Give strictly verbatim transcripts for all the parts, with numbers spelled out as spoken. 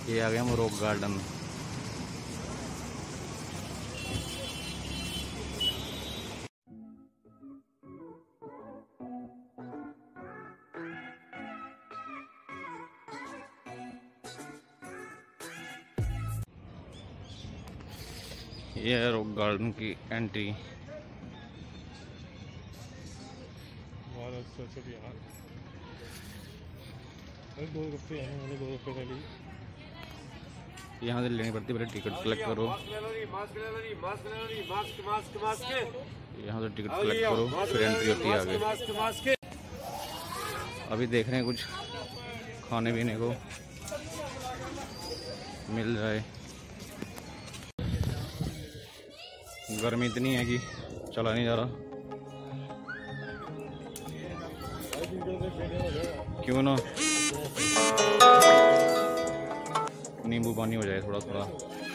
ये आ गए हम रॉक गार्डन। ये है रॉक गार्डन की एंट्री। बहुत अच्छा अच्छा यार, दो रुपये हैं, मैंने दो रुपये का ली। यहाँ से लेनी पड़ती है, पहले टिकट कलेक्ट करो। यहाँ से टिकट कलेक्ट करो, फिर एंट्री होती है आगे। अभी देख रहे हैं कुछ खाने पीने को मिल जाए। गर्मी इतनी है कि चला नहीं जा रहा। क्यों ना नींबू पानी हो जाए थोड़ा थोड़ा,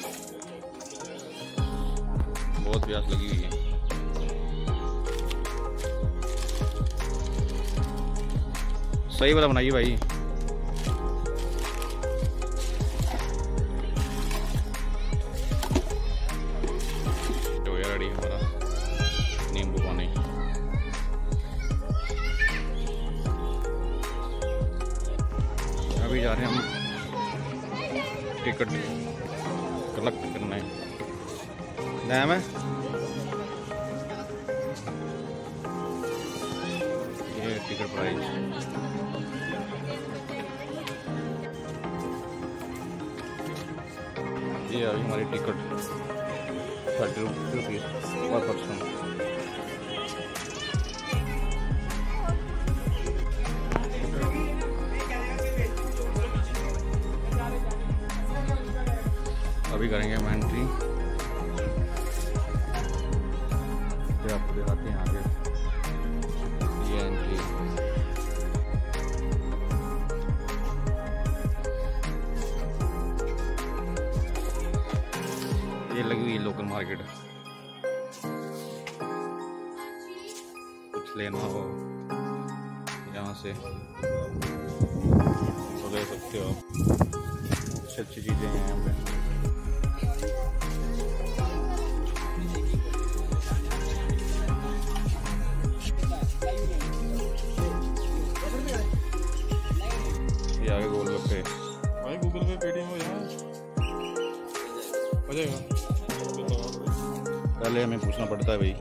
बहुत प्यास लगी हुई है। सही वाला बनाइए भाई। तो यार रेडी हमारा नींबू पानी। अभी जा रहे हैं हम टिकट कलेक्ट करना है। नाम है ये टिकट प्राइस। ये अभी हमारी ticket thirty rupees per person. अभी करेंगे हम एंट्री। फिर आपको दिखाते हैं आगे ये एंट्री। ये लगी हुई लोकल मार्केट। कुछ लेना हो यहाँ से तो ले सकते हो। अच्छी अच्छी चीज़ें हैं यहाँ पे। ये आगे गोलगप्पे भाई, गूगल पे पेटीएम हो जाए हो जाएगा। पहले हमें पूछना पड़ता है भाई।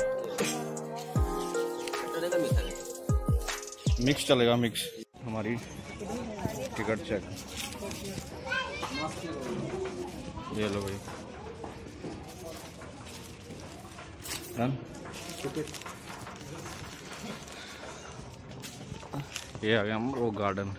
मिक्स चलेगा, मिक्स। हमारी टिकट चेक। ये लो भाई। डन। ये आ गया हम रॉक गार्डन।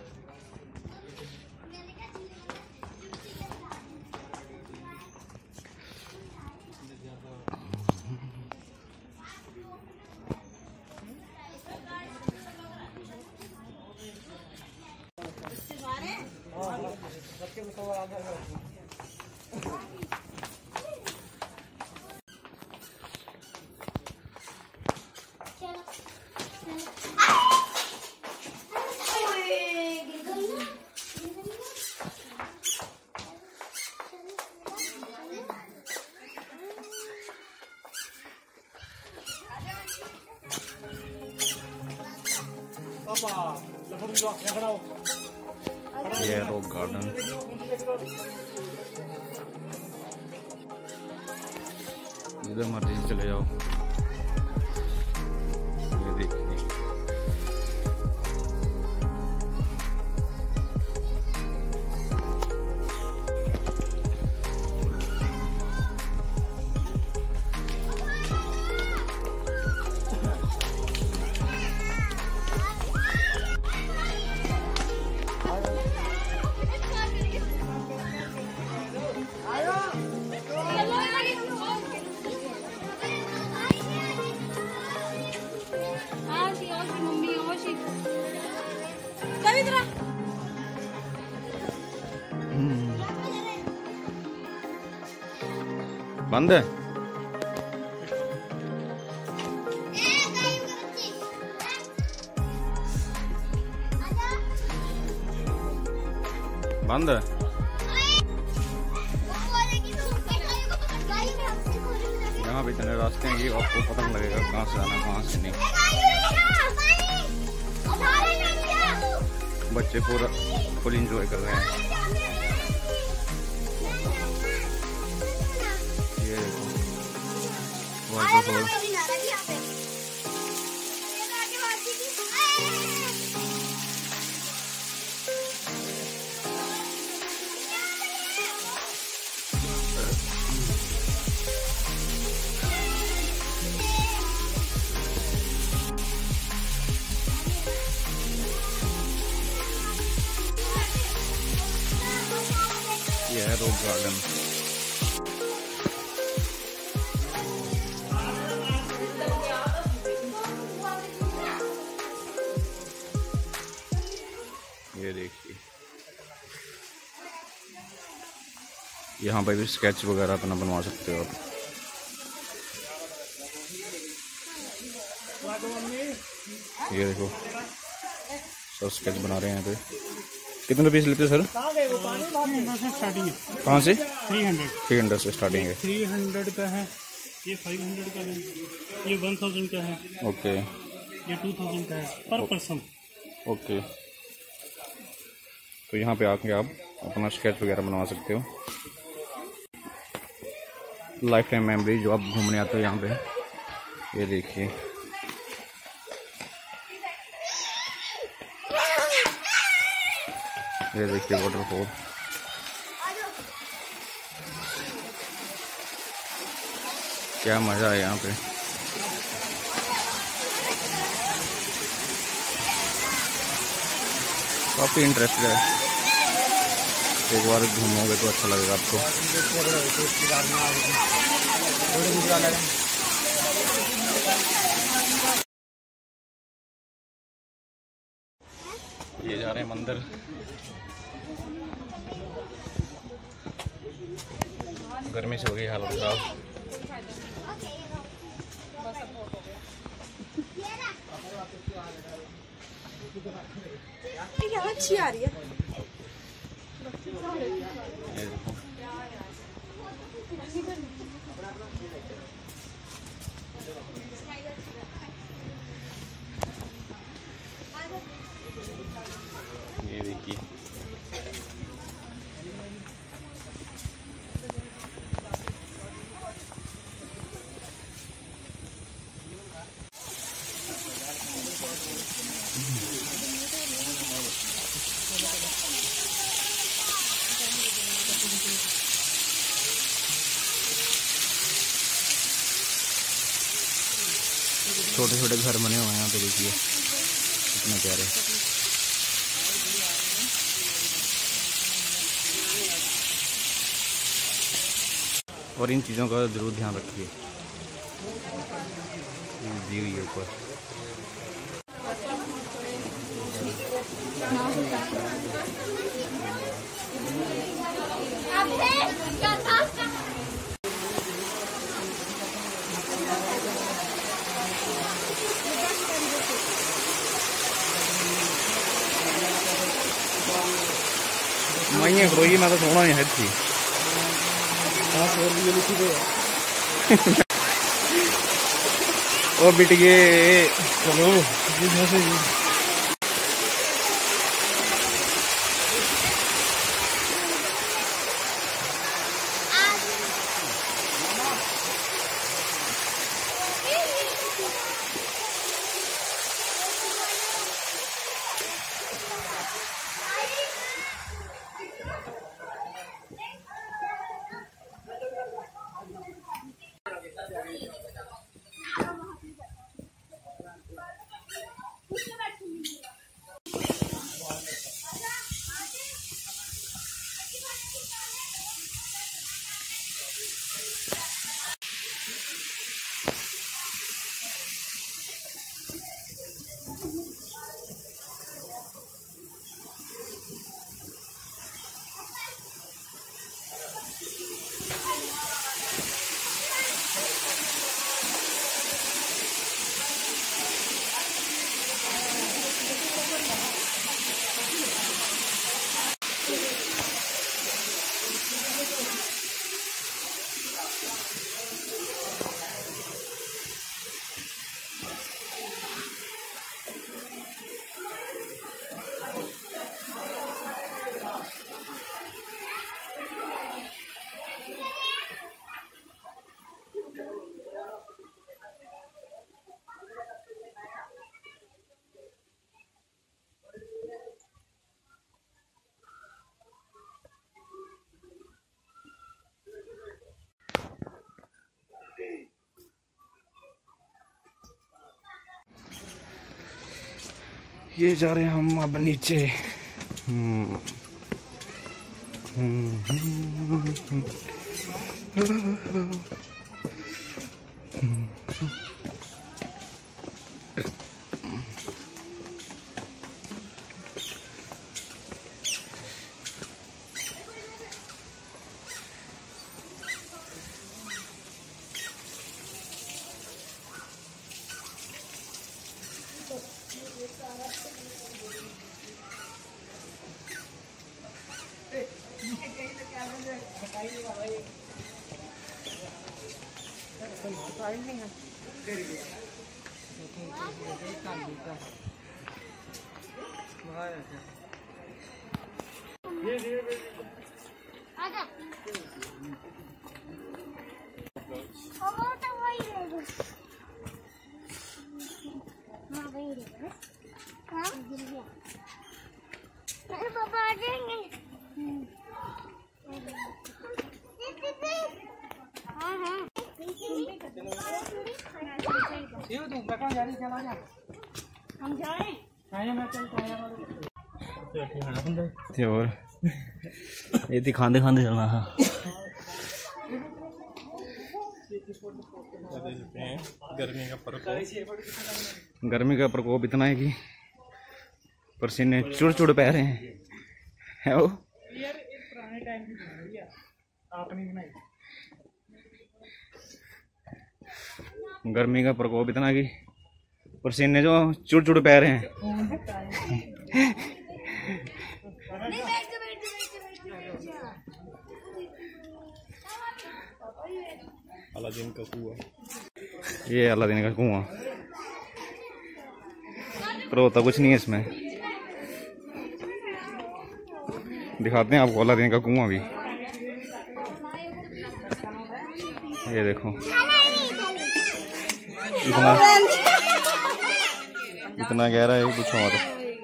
ये रॉक गार्डन। इधर मर्जी से चले जाओ। ये देखिए बंद है। बंद है। यहाँ पे इतने रास्ते हैं कि आपको पता नहीं लगेगा कहाँ से आना कहाँ से नहीं। बच्चे पूरा फुल इंजॉय कर रहे हैं। ये देखो वाटरफॉल। ये है रोक गार्डन। ये देखिए यहाँ पे भी स्केच वगैरह अपना बनवा सकते हो आप। ये देखो सब स्केच बना रहे हैं यहाँ पे। कितने रुपीस लेते सर? स्टार्टिंग है। कहाँ से? थ्री हंड्रेड थ्री हंड्रेड से स्टार्टिंग है। थ्री हंड्रेड का है, ये फाइव हंड्रेड का है, ये वन थाउजेंड का है, ओके ये टू थाउजेंड का है पर पर्सन। ओके तो यहाँ पे आके आप अपना स्केच वगैरह बनवा सकते हो। लाइफ टाइम मेमोरी जो आप घूमने आते हो यहाँ पे। ये देखिए ये देखिए वाटरफॉल। क्या मज़ा है यहाँ पे। काफ़ी इंटरेस्टेड है, एक बार घूमोगे तो अच्छा लगेगा आपको। ये जा रहे हैं मंदिर। गर्मी से हो गई हालत खराब। अच्छी आ रही है। ये देखो ये देखिए छोटे छोटे घर बने हुए हैं यहाँ पे। देखिए कितने प्यारे। और इन चीज़ों का जरूर ध्यान रखिए। दी हुई है ऊपर। मैं खड़ोई मैं तो सोना नहीं है थी। ओ बिटिए चलो ये जा रहे हैं हम अब नीचे। हम्म पापा आ जाएंगे। हाँ हाँ हम जाएं। और ये थी खांदे खांदे चलना था। गर्मी का प्रकोप गर्मी का प्रकोप इतना है कि पसीने चुड़ चुड़ पै रहे हैं। है वो गर्मी का प्रकोप इतना कि पसीने जो चुड़ चुड़ पै रहे हैं। अलादीन का कुआं, ये अलादीन का कुआं, पर होता कुछ नहीं है इसमें। दिखाते हैं आपको अलादीन का कुआं भी। ये देखो इतना इतना गहरा है कुछ और।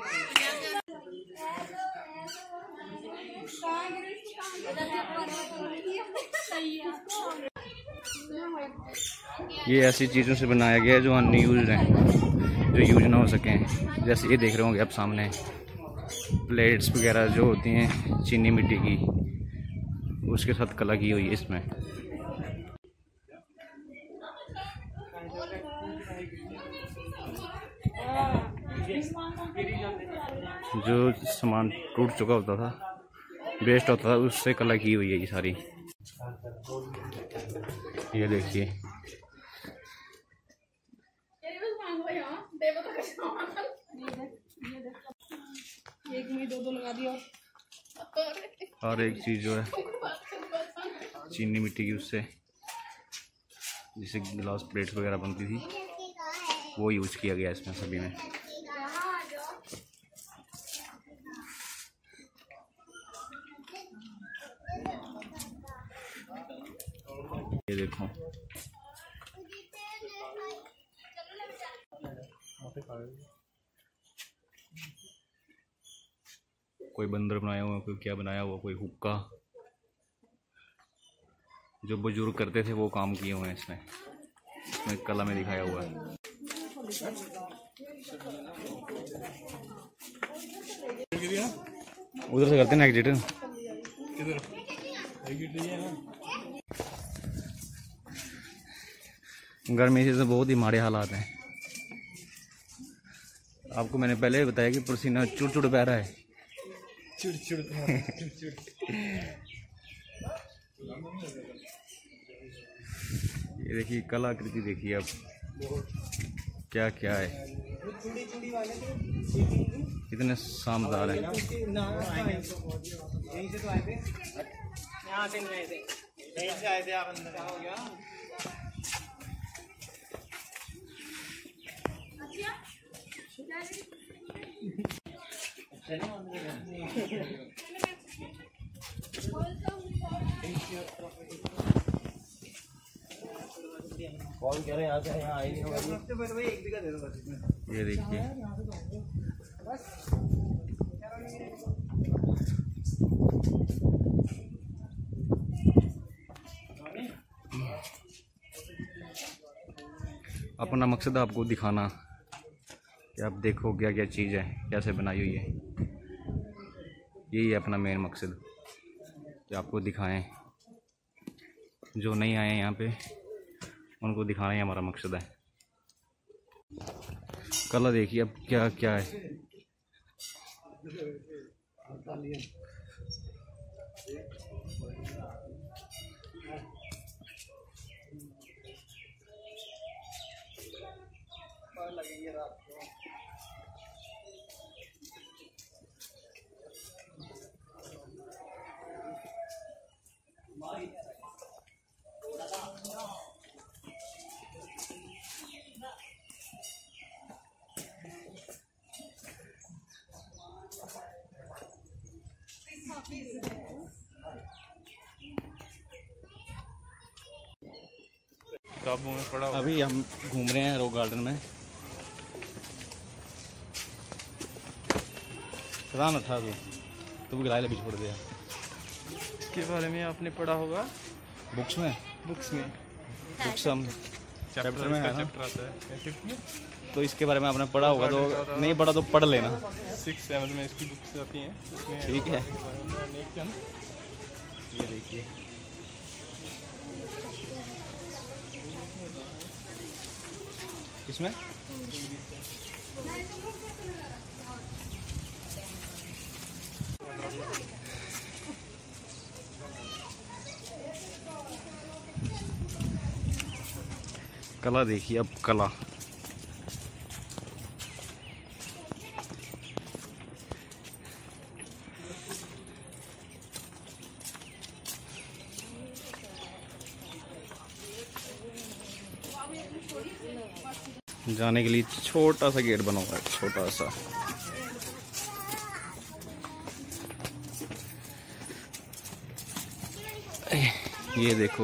ये ऐसी चीज़ों से बनाया गया है जो अनयूज्ड हैं, जो यूज ना हो सकें। जैसे ये देख रहे होंगे आप सामने प्लेट्स वगैरह जो होती हैं चीनी मिट्टी की, उसके साथ कला की हुई है इसमें। जो सामान टूट चुका होता था, वेस्ट होता था, उससे कला की हुई है ये सारी। ये देखिए एक में दो दो लगा दिया। और एक चीज़ जो है चीनी मिट्टी की, उससे जिससे गिलास प्लेट्स वगैरह बनती थी, वो यूज किया गया इसमें सभी में। ये देखो कोई बंदर बनाया हुआ, कोई क्या बनाया हुआ, कोई हुक्का। जो बुजुर्ग करते थे वो काम किए हुए हैं इसमें, इसमें कला में दिखाया हुआ है। उधर से करते हैं ना एग्जिट। गर्मी से तो बहुत ही माड़े हालात हैं। आपको मैंने पहले बताया कि पसीना चुड़ चुड़ बह रहा है। चिड़ चिड़ चिड़ ये देखिए कलाकृति देखिए अब क्या क्या है, कितने शानदार है। कॉल करें यहाँ से, यहाँ आई नहीं होगा। ये देखिए अपना मकसद आपको दिखाना कि आप देखो क्या क्या चीज़ है, कैसे बनाई हुई है। यही है अपना मेन मकसद कि आपको दिखाएं। जो नहीं आए यहाँ पे उनको दिखाना ही हमारा मकसद है। कलर देखिए अब क्या क्या है। काबू में पड़ा। अभी हम घूम रहे हैं रॉक गार्डन में। खड़ा न था तू तू भी गिराए भी छोड़ दिया। इसके बारे में आपने पढ़ा होगा बुक्स में। बुक्स में। बुक्स हम चैप्टर में है ना, चैप्टर आता है फिफ्थ में। तो इसके बारे में आपने पढ़ा होगा, तो नहीं पढ़ा तो पढ़ लेना। सिक्स सेवन में इसकी बुक्स आती हैं उसमें। ठीक है, नेक्स्ट ये देखिए इसमें कला देखिए अब कला। जाने के लिए छोटा सा गेट बना हुआ है, छोटा सा। ये देखो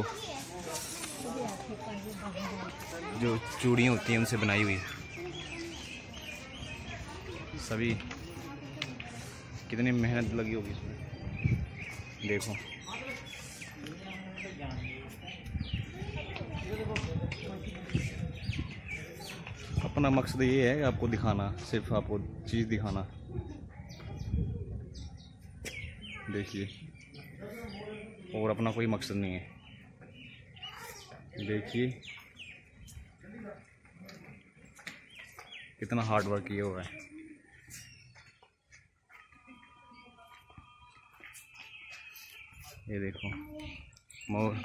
जो चूड़ियाँ होती हैं उनसे बनाई हुई सभी। कितनी मेहनत लगी होगी इसमें, देखो। अपना मकसद ये है कि आपको दिखाना, सिर्फ आपको चीज़ दिखाना। देखिए, और अपना कोई मकसद नहीं है। देखिए कितना हार्ड वर्क किया हुआ है। ये देखो मोर,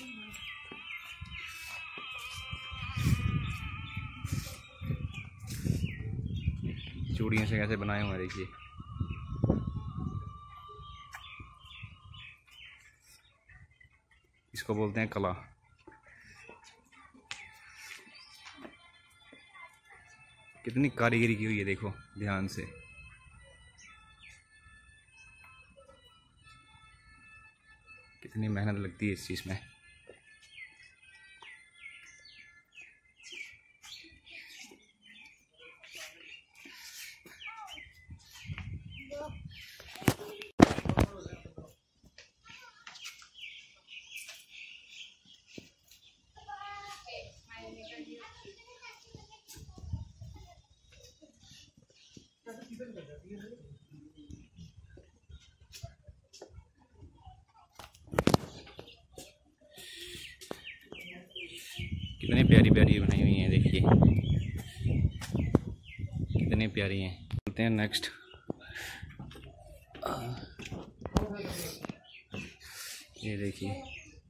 चूड़ियों से कैसे बनाए हुए हैं देखिए। इसको बोलते हैं कला। कितनी कारीगरी की हुई है देखो ध्यान से। कितनी मेहनत लगती है इस चीज़ में। कितनी प्यारी प्यारी बनाई हुई हैं देखिए, कितनी प्यारी हैं। चलते हैं नेक्स्ट। ये देखिए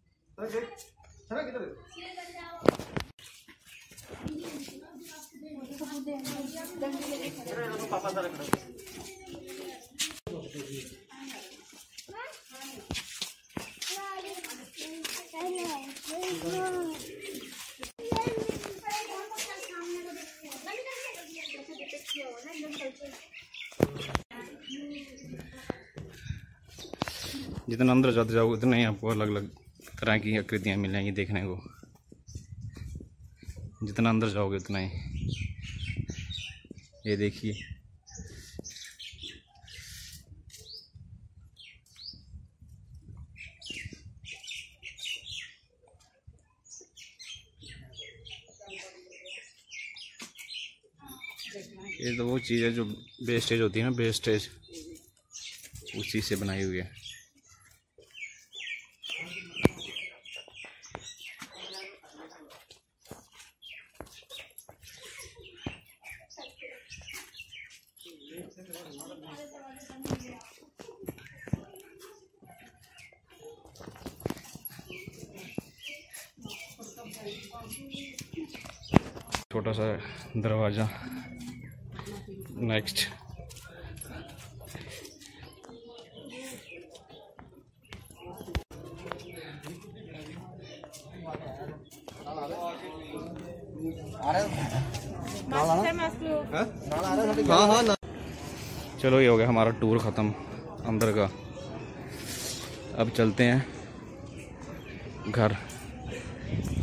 जितना अंदर जाते जाओगे उतना ही आपको अलग अलग तरह की आकृतियाँ मिलेंगी देखने को। जितना अंदर जाओगे उतना ही। ये देखिए देखना है। ये तो वो चीज़ है जो वेस्टेज होती है ना, वेस्टेज उस चीज़ से बनाई हुई है। छोटा सा दरवाज़ा। नेक्स्ट चलो ये हो गया हमारा टूर ख़त्म अंदर का। अब चलते हैं घर।